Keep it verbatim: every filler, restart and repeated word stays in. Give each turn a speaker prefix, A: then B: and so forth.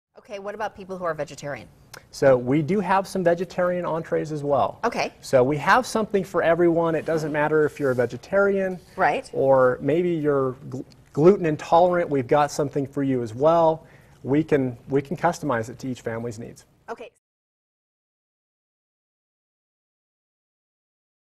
A: Okay, what about people who are vegetarian?
B: So we do have some vegetarian entrees as well.
A: Okay.
B: So we have something for everyone. It doesn't matter if you're a vegetarian,
A: right,
B: or maybe you're gl gluten intolerant. We've got something for you as well. We can we can customize it to each family's needs.